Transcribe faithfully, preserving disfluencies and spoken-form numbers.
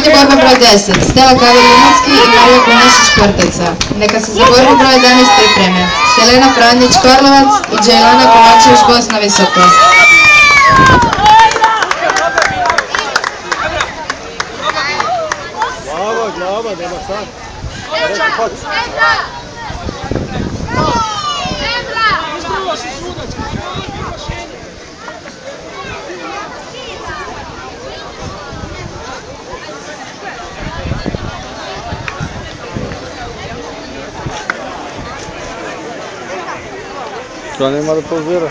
Počinje borba broj deset. Stela Kavir-Limanski i Marija Kunešić-Kvrteca. Neka se za borbu broj jedanaest pripreme Helena Franjić-Karlovac i Đejlana Kovačević-Bosna Visoko. Glava, glava, nema sad. Što nema da pauzira?